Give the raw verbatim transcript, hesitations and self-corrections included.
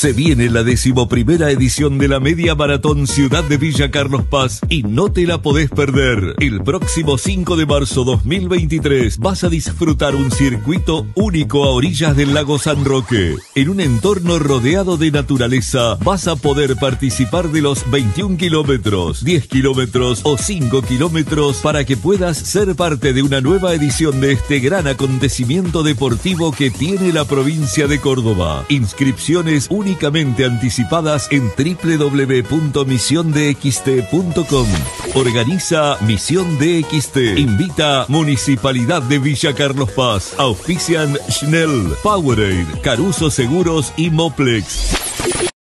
Se viene la decimoprimera edición de la Media Maratón Ciudad de Villa Carlos Paz y no te la podés perder. El próximo cinco de marzo dos mil veintitrés vas a disfrutar un circuito único a orillas del lago San Roque. En un entorno rodeado de naturaleza vas a poder participar de los veintiún kilómetros, diez kilómetros o cinco kilómetros para que puedas ser parte de una nueva edición de este gran acontecimiento deportivo que tiene la provincia de Córdoba. Inscripciones únicamente anticipadas en doble u doble u doble u punto misión d x t punto com. Organiza Misión D X T. Invita Municipalidad de Villa Carlos Paz. Auspician Schnell, Powerade, Caruso Seguros y Moplex.